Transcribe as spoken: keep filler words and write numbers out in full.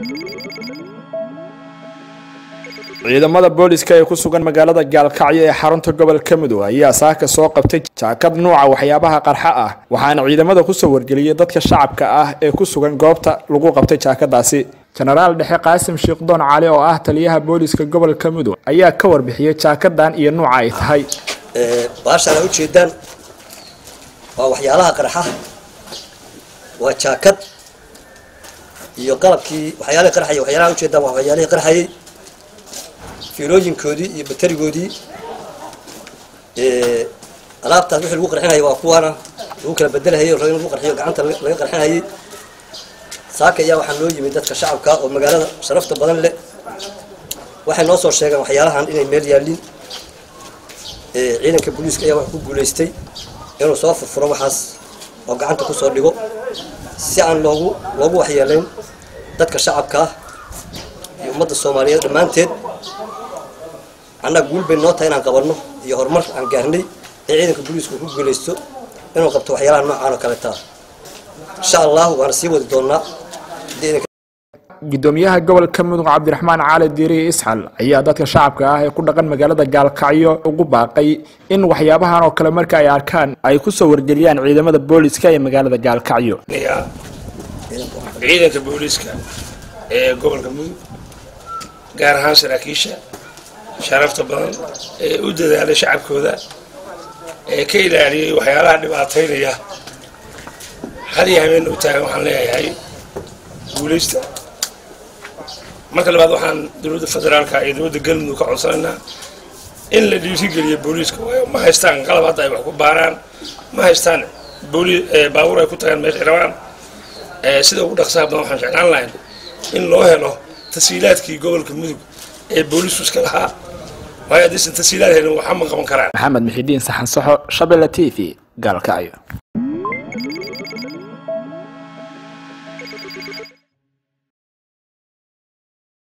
ciidamada booliska ee ku sugan magaalada Gaalkacyo ee xarunta gobolka Mudug ayaa saaka soo qabtay jaakad nooca waxyaabaha qarxa ah waxaana ciidamada ku soo wargeliyay dadka shacabka ah ee ku sugan goobta lagu qabtay jaakadaasi. Generaal Dhexe Qaasim Sheekhdon Cali oo ah taliyaha booliska gobolka Mudug ayaa ka warbixiyay jaakadan iyo nooca ay tahay. ee baashana u jeedaan waa waxyaalaha qarxa waa jaakad iyo qalabkii waxyaalaha qarxay waxyaalaha u jeedaan waa waxyaalaha qarxay fiilooyinkoodii iyo baterigoodii ee alaabtaas wixii lagu qarxinayo waa kuwana lagu kala bedelayo oo lagu qarxiyo gacanta laga qarxinayo saaka ayaa waxaan loo yimid dadka shacabka oo magaalada sharafta badan leh waxay noo soo sheegeen waxyaalahan inay meel yaalin ee ciidanka booliska ayaa wax ku guuleystay inuu soo furfuro waxaas oo gacanta ku soo dhigo si aan loogu loogu waxyeelayn dadka shacabka iyo ummadda Soomaaliyeed dhamaanteed أنا أقول بالنوتة أنا قبلنا يهرمر عن جهني عيدك البوليس كوكو جلستو إنه قبضوا حيالنا مع أنا كلتا إن شاء الله وأنا سيبوا الدولنا قدوميها قبل كم من عبد الرحمن عالي ديري إسحال عيادات الشعب كاه يكون رقم مجالات Gaalkacyo وقباقي إن وحيابها أو كلام مركا ياركان أي كسور جليان عيدمة البوليس كاي مجالات Gaalkacyo عيدك البوليس كان قبل كم جارها سراكيشة شرفت بدن ودد على شعبكودا كيلاني وحيالها dhibaataynaya hal yahay inuu tahay waxaan leeyahay guuleysta marka labaad waxaan dawladda federaalka iyo dawladda galmudug ka codsanayna in la dhiirigeliyo booliska ma haystaan qalab hadda ay wax ku baaraan ma haystaan booliis baabuur ay ku tagaan meesha rabaan sida ugu dhaqsaha badan waxaan jeclaan lahayn in loo helo tasiilaadkii gobolka mudug ee boolisku iska lahaa وهي دي تسهيلات هنا وحمد قبل كران محمد محي الدين صحن صحو شبيلة تيفي Gaalkacyo.